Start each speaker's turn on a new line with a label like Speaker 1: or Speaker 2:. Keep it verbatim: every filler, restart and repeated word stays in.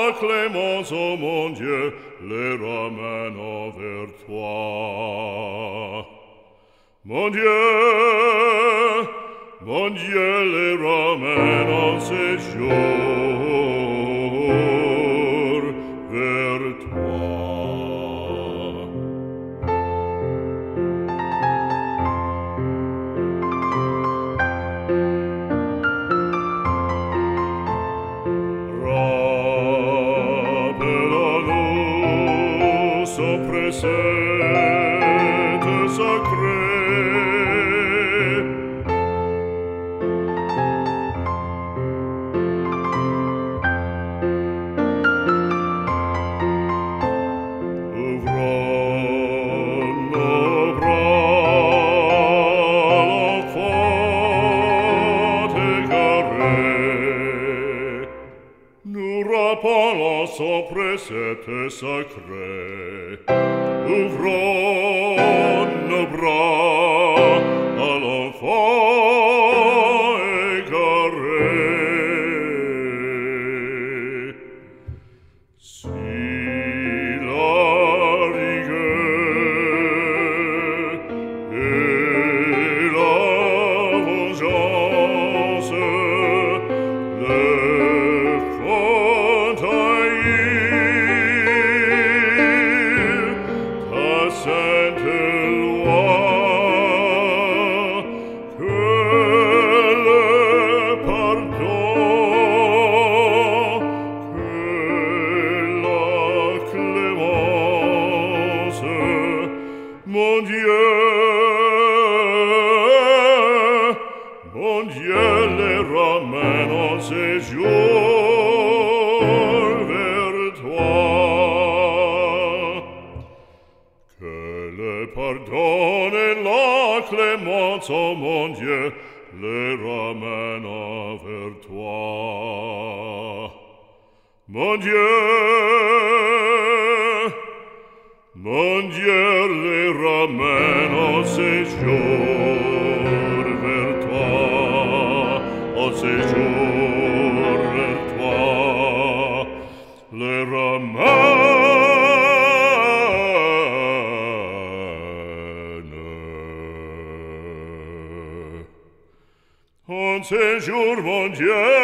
Speaker 1: la clémence, ô mon Dieu, les ramène vers toi. Mon Dieu, mon Dieu, les ramène en séjour vers toi. Rappelle-nous son précepte sacré. Rappelons son précepte sacré. Ouvrons nos bras à l'enfant égaré. Si la rigueur et la vengeance le font haïr, ta sainte loi, que le pardon, que la clémence, mon Dieu, mon Dieu, les ramène en séjour vers toi. Que le pardon et la clémence, ô mon Dieu, les ramène vers toi. Mon Dieu, mon Dieu, les ramène en séjour vers toi, en séjour vers toi, les ramène en séjour, mon Dieu.